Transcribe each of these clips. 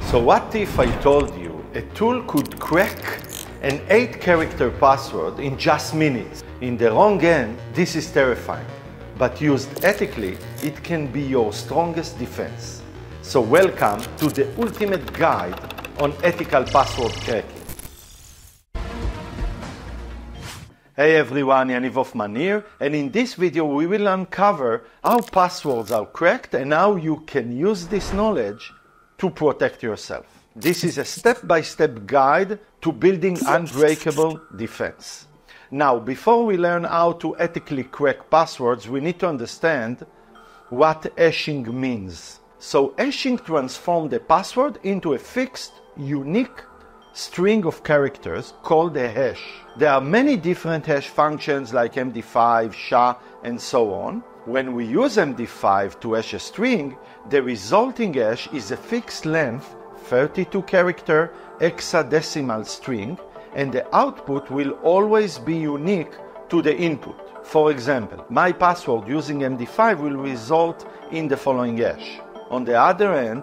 So what if I told you a tool could crack an 8-character password in just minutes? In the wrong end, this is terrifying, but used ethically, it can be your strongest defense. So welcome to the ultimate guide on ethical password cracking. Hey everyone, Yaniv Hoffman here, and in this video we will uncover how passwords are cracked and how you can use this knowledge to protect yourself. This is a step-by-step guide to building unbreakable defense. Now, before we learn how to ethically crack passwords, we need to understand what hashing means. So hashing transforms the password into a fixed, unique string of characters called a hash. There are many different hash functions like MD5, SHA, and so on. When we use MD5 to hash a string, the resulting hash is a fixed length 32-character hexadecimal string, and the output will always be unique to the input. For example, my password using MD5 will result in the following hash. On the other end,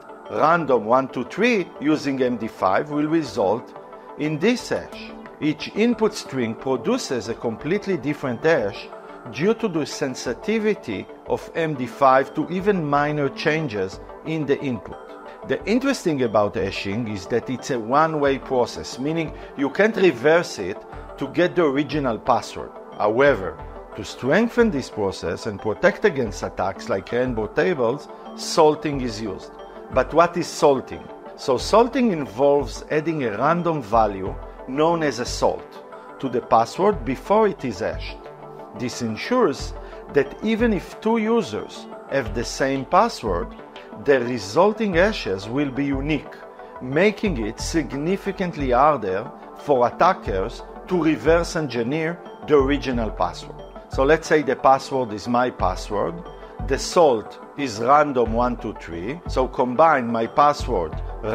random123 using MD5 will result in this hash. Each input string produces a completely different hash due to the sensitivity of MD5 to even minor changes in the input. The interesting about hashing is that it's a one-way process, meaning you can't reverse it to get the original password. However, to strengthen this process and protect against attacks like rainbow tables, salting is used. But what is salting? So salting involves adding a random value known as a salt to the password before it is hashed. This ensures that even if two users have the same password, the resulting hashes will be unique, making it significantly harder for attackers to reverse engineer the original password. So let's say the password is my password, the salt is random123, so combine my password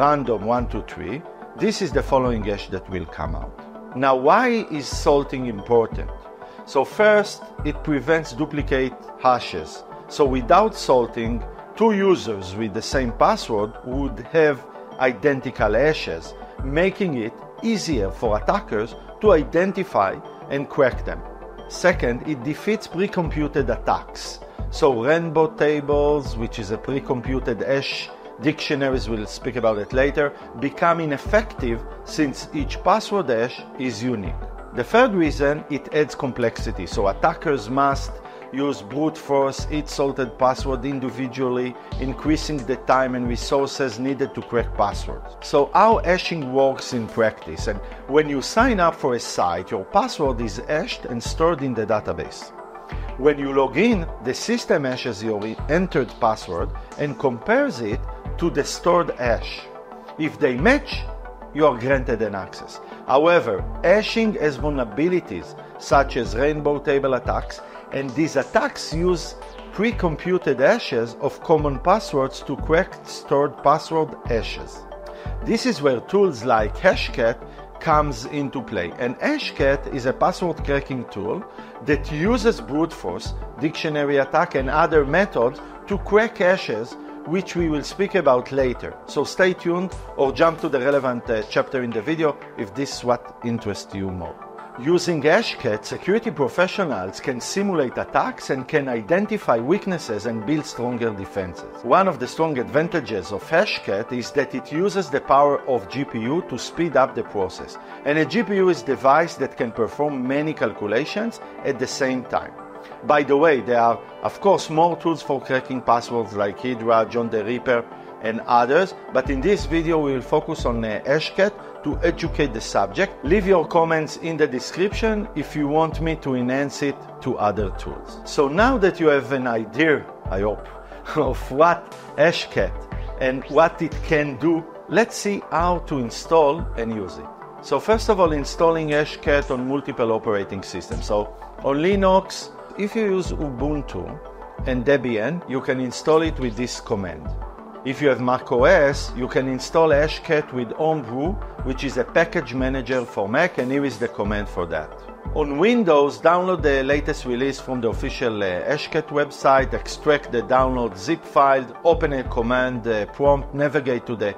random123, this is the following hash that will come out. Now, why is salting important? So first, it prevents duplicate hashes. So without salting, two users with the same password would have identical hashes, making it easier for attackers to identify and crack them. Second, it defeats pre-computed attacks. So rainbow tables, which is a pre-computed hash, dictionaries, we'll speak about it later, become ineffective since each password hash is unique. The third reason, it adds complexity. So attackers must use brute force each salted password individually, increasing the time and resources needed to crack passwords. So how hashing works in practice, and when you sign up for a site, your password is hashed and stored in the database. When you log in, the system hashes your entered password and compares it to the stored hash. If they match, you are granted an access. However, hashing has vulnerabilities such as rainbow table attacks, and these attacks use pre-computed hashes of common passwords to crack stored password hashes. This is where tools like Hashcat comes into play. And Hashcat is a password cracking tool that uses brute force, dictionary attack, and other methods to crack hashes, which we will speak about later. So stay tuned or jump to the relevant chapter in the video if this is what interests you more. Using Hashcat, security professionals can simulate attacks and can identify weaknesses and build stronger defenses. One of the strong advantages of Hashcat is that it uses the power of GPU to speed up the process. And a GPU is a device that can perform many calculations at the same time. By the way, there are, of course, more tools for cracking passwords like Hydra, John the Ripper, and others, but in this video we will focus on Hashcat to educate the subject. Leave your comments in the description if you want me to enhance it to other tools. So now that you have an idea, I hope, of what Hashcat and what it can do, let's see how to install and use it. So first of all, installing Hashcat on multiple operating systems. So on Linux, if you use Ubuntu and Debian, you can install it with this command. If you have macOS, you can install Hashcat with Homebrew, which is a package manager for Mac, and here is the command for that. On Windows, download the latest release from the official Hashcat website, extract the download zip file, open a command prompt, navigate to the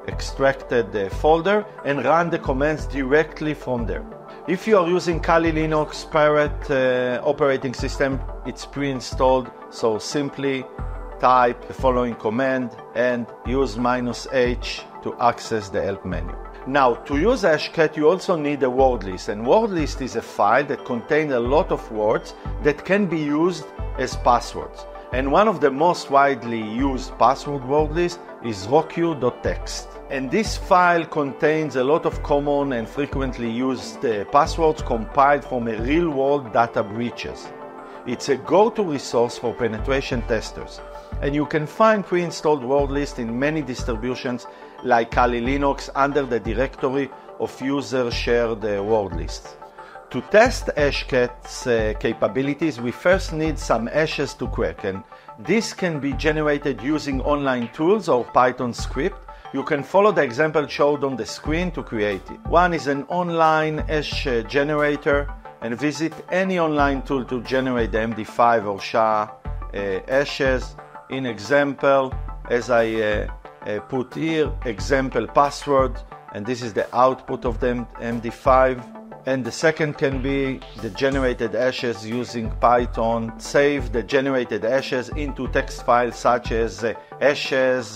extracted folder and run the commands directly from there. If you are using Kali Linux Pirate operating system, it's pre-installed, so simply type the following command and use -H to access the help menu. Now, to use Hashcat, you also need a word list, and word list is a file that contains a lot of words that can be used as passwords. And one of the most widely used password word list is roq.txt. And this file contains a lot of common and frequently used passwords compiled from a real-world data breaches. It's a go-to resource for penetration testers. And you can find pre-installed word lists in many distributions like Kali Linux under the directory of user-shared word lists. To test Hashcat's capabilities, we first need some hashes to crack, and this can be generated using online tools or Python script. You can follow the example showed on the screen to create it. One is an online hash generator, and visit any online tool to generate the MD5 or SHA hashes. In example, as I put here, example password, and this is the output of the MD5. And the second can be the generated hashes using Python. Save the generated hashes into text files such as hashes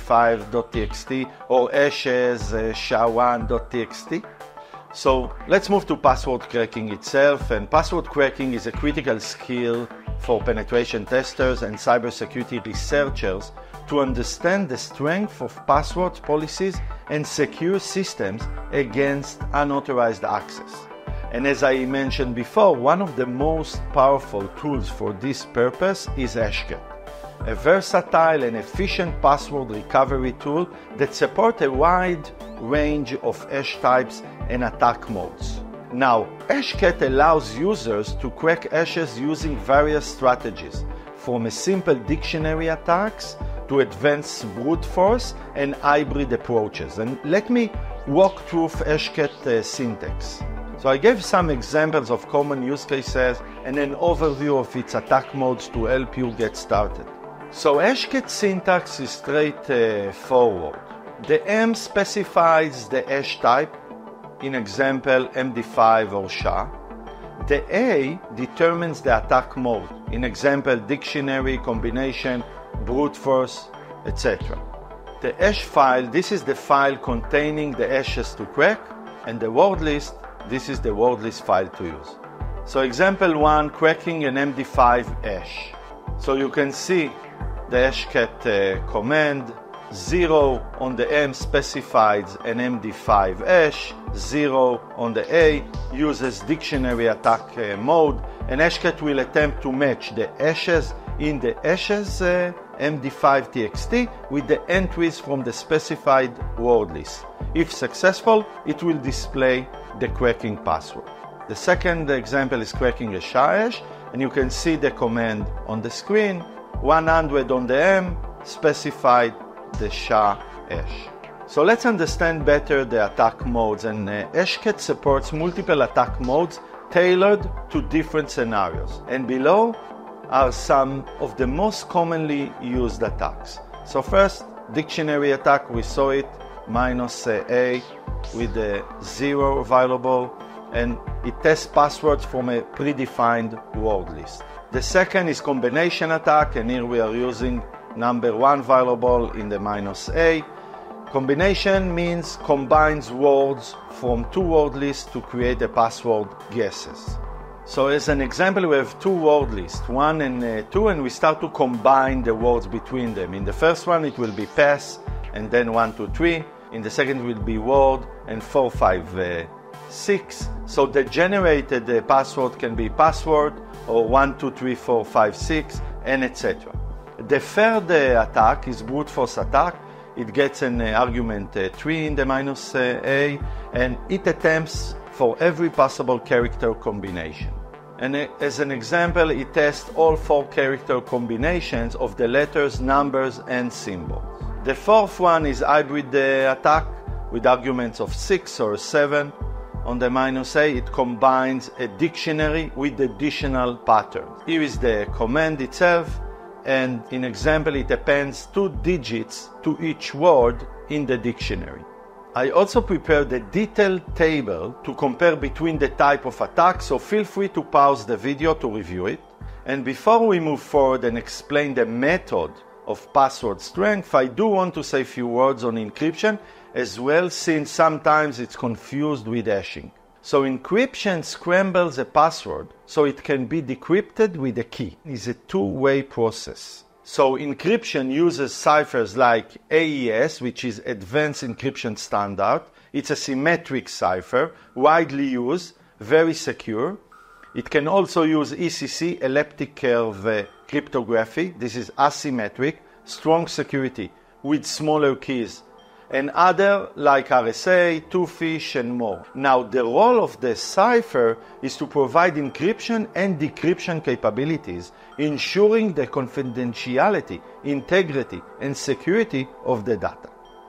md5.txt or hashes sha1.txt. So let's move to password cracking itself. And password cracking is a critical skill for penetration testers and cybersecurity researchers to understand the strength of password policies and secure systems against unauthorized access. And as I mentioned before, one of the most powerful tools for this purpose is Hashcat, a versatile and efficient password recovery tool that supports a wide range of hash types and attack modes. Now, Hashcat allows users to crack hashes using various strategies, from a simple dictionary attacks to advanced brute force and hybrid approaches. And let me walk through Hashcat syntax. So I gave some examples of common use cases and an overview of its attack modes to help you get started. So Hashcat syntax is straightforward. The M specifies the hash type, in example MD5 or SHA. The A determines the attack mode, in example dictionary, combination, brute force, etc. The hash file, this is the file containing the hashes to crack, and the word list, this is the word list file to use. So example 1, cracking an MD5 hash. So you can see the Hashcat command. 0 on the M specifies an MD5 hash, 0 on the A uses dictionary attack mode, and Hashcat will attempt to match the hashes in the hashes MD5 txt with the entries from the specified word list. If successful, it will display the cracking password. The second example is cracking a SHA hash, and you can see the command on the screen. 100 on the M specified the SHA hash. So let's understand better the attack modes, and Hashcat supports multiple attack modes tailored to different scenarios. And below are some of the most commonly used attacks. So first, dictionary attack, we saw it, -A with the 0 available, and it tests passwords from a predefined word list. The second is combination attack, and here we are using number 1 variable in the -A. Combination means combines words from 2 word lists to create a password guesses. So as an example, we have 2 word lists, 1 and 2, and we start to combine the words between them. In the first one, it will be pass, and then 1, 2, 3. In the second, it will be word, and 4, 5, 6. So the generated password can be password, or 1, 2, 3, 4, 5, 6, and etc. The third attack is brute force attack. It gets an argument 3 in the -A, and it attempts for every possible character combination. And as an example, it tests all 4 character combinations of the letters, numbers, and symbols. The fourth one is hybrid attack with arguments of 6 or 7. On the -A, it combines a dictionary with additional patterns. Here is the command itself. And in example, it appends 2 digits to each word in the dictionary. I also prepared a detailed table to compare between the type of attack, so feel free to pause the video to review it. And before we move forward and explain the method of password strength, I do want to say a few words on encryption as well, since sometimes it's confused with hashing. So encryption scrambles a password so it can be decrypted with a key. It's a two-way process. So encryption uses ciphers like AES, which is Advanced Encryption Standard. It's a symmetric cipher, widely used, very secure. It can also use ECC, elliptic curve cryptography. This is asymmetric, strong security with smaller keys, and other like RSA, two-fish, and more. Now, the role of the cipher is to provide encryption and decryption capabilities, ensuring the confidentiality, integrity, and security of the data.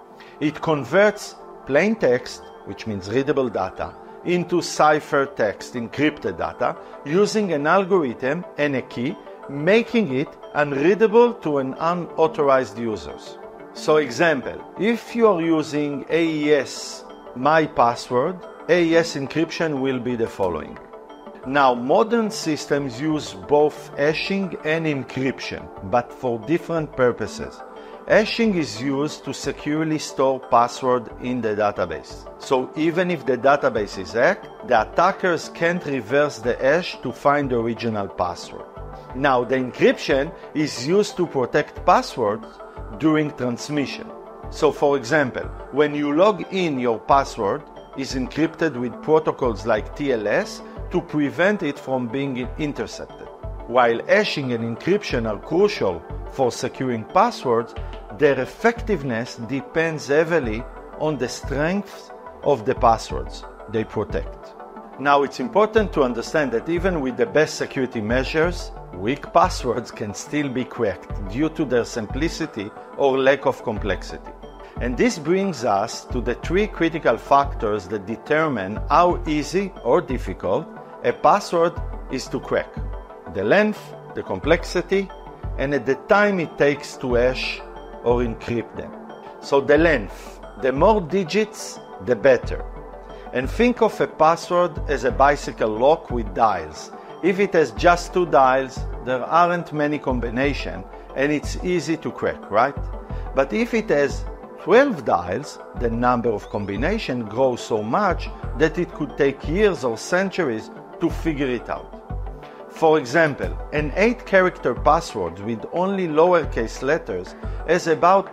It converts plain text, which means readable data, into cipher text, encrypted data, using an algorithm and a key, making it unreadable to an unauthorized users. So example, if you are using AES my password, AES encryption will be the following. Now, modern systems use both hashing and encryption, but for different purposes. Hashing is used to securely store password in the database. So even if the database is hacked, the attackers can't reverse the hash to find the original password. Now, the encryption is used to protect passwords during transmission. So for example, when you log in, your password is encrypted with protocols like TLS to prevent it from being intercepted. While hashing and encryption are crucial for securing passwords, their effectiveness depends heavily on the strength of the passwords they protect. Now, it's important to understand that even with the best security measures, weak passwords can still be cracked due to their simplicity or lack of complexity. And this brings us to the three critical factors that determine how easy or difficult a password is to crack: the length, the complexity, and at the time it takes to hash or encrypt them. So the length, the more digits, the better. And think of a password as a bicycle lock with dials. If it has just 2 dials, there aren't many combinations and it's easy to crack, right? But if it has 12 dials, the number of combinations grows so much that it could take years or centuries to figure it out. For example, an 8-character password with only lowercase letters has about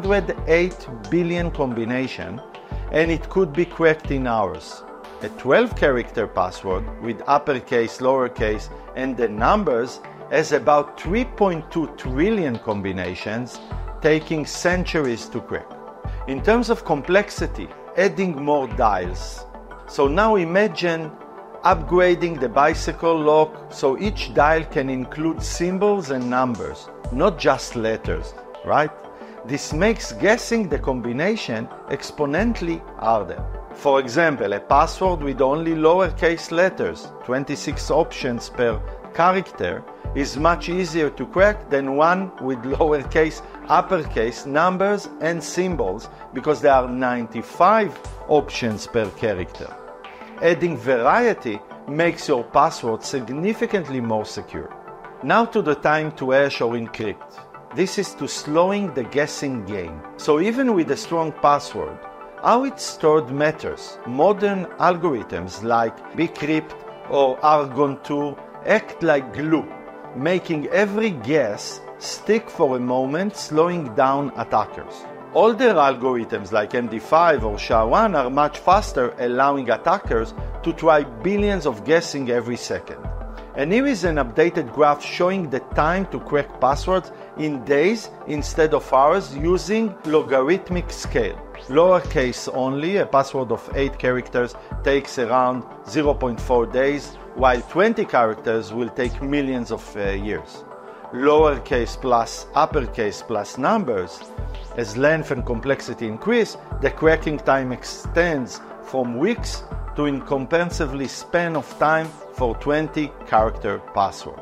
208 billion combinations, and it could be cracked in hours. A 12-character password with uppercase, lowercase, and the numbers has about 3.2 trillion combinations, taking centuries to crack. In terms of complexity, adding more dials. So now imagine upgrading the bicycle lock so each dial can include symbols and numbers, not just letters, right? This makes guessing the combination exponentially harder. For example, a password with only lowercase letters, 26 options per character, is much easier to crack than one with lowercase, uppercase, numbers and symbols, because there are 95 options per character. Adding variety makes your password significantly more secure. Now to the time to hash or encrypt. This is to slowing the guessing game. So even with a strong password, how it's stored matters. Modern algorithms like Bcrypt or Argon2 act like glue, making every guess stick for a moment, slowing down attackers. Older algorithms like MD5 or SHA-1 are much faster, allowing attackers to try billions of guessing every second. And here is an updated graph showing the time to crack passwords in days instead of hours using logarithmic scale. Lowercase only, a password of 8 characters takes around 0.4 days, while 20 characters will take millions of years. Lowercase plus uppercase plus numbers, as length and complexity increase, the cracking time extends from weeks to incomprehensibly span of time for 20-character passwords.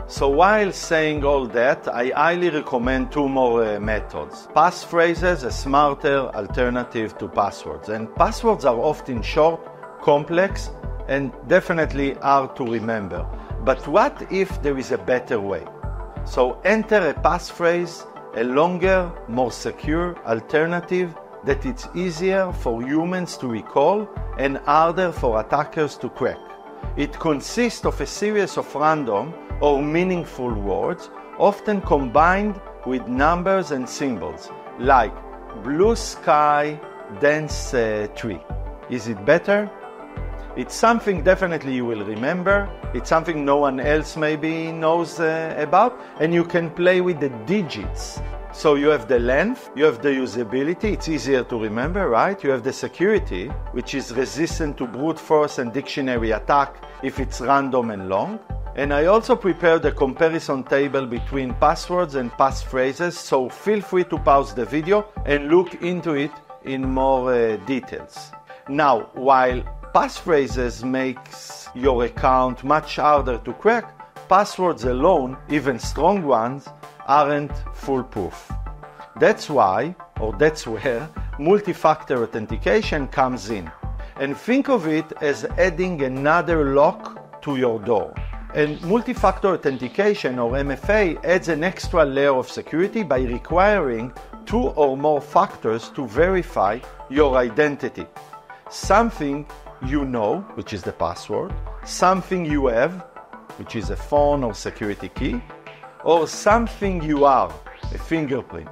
So while saying all that, I highly recommend two more methods. Passphrases, a smarter alternative to passwords. And passwords are often short, complex, and definitely hard to remember. But what if there is a better way? So enter a passphrase, a longer, more secure alternative that it's easier for humans to recall and harder for attackers to crack. It consists of a series of random or meaningful words, often combined with numbers and symbols, like blue sky, dense tree. Is it better? It's something definitely you will remember. It's something no one else maybe knows about, and you can play with the digits. So you have the length, you have the usability, it's easier to remember, right? You have the security, which is resistant to brute force and dictionary attack if it's random and long. And I also prepared a comparison table between passwords and passphrases, so feel free to pause the video and look into it in more details. Now, while passphrases makes your account much harder to crack, passwords alone, even strong ones, aren't foolproof. That's why, or that's where, multi-factor authentication comes in. And think of it as adding another lock to your door. And multi-factor authentication, or MFA, adds an extra layer of security by requiring 2 or more factors to verify your identity. Something you know, which is the password, something you have, which is a phone or security key, or something you are, a fingerprint.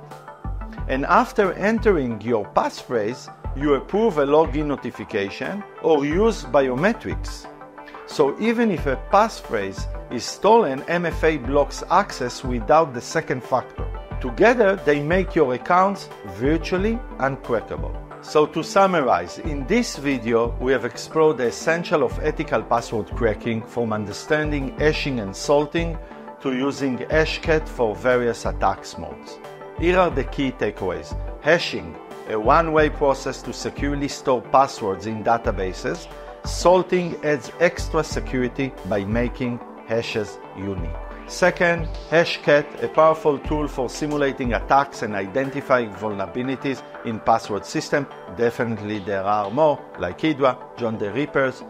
And after entering your passphrase, you approve a login notification or use biometrics. So even if a passphrase is stolen, MFA blocks access without the second factor. Together, they make your accounts virtually uncrackable. So to summarize, in this video, we have explored the essential of ethical password cracking, from understanding hashing and salting to using Hashcat for various attacks modes. Here are the key takeaways. Hashing, a one-way process to securely store passwords in databases. Salting adds extra security by making hashes unique. Second, Hashcat, a powerful tool for simulating attacks and identifying vulnerabilities in password system. Definitely there are more, like Hydra, John the Rippers,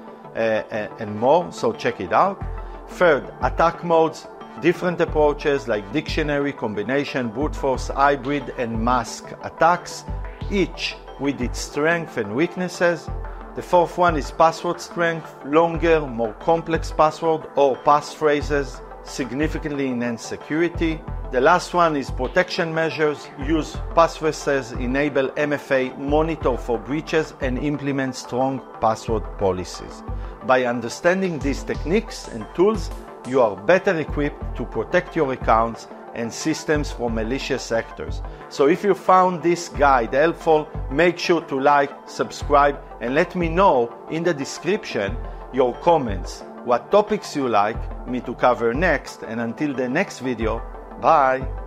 and more, so check it out. Third, attack modes, different approaches like dictionary, combination, brute force, hybrid, and mask attacks, each with its strengths and weaknesses. The fourth one is password strength, longer, more complex password or passphrases, significantly enhance security. The last one is protection measures. Use passphrases, enable MFA, monitor for breaches, and implement strong password policies. By understanding these techniques and tools, you are better equipped to protect your accounts and systems from malicious actors. So if you found this guide helpful, make sure to like, subscribe, and let me know in the description your comments, what topics you like me to cover next. And until the next video, bye!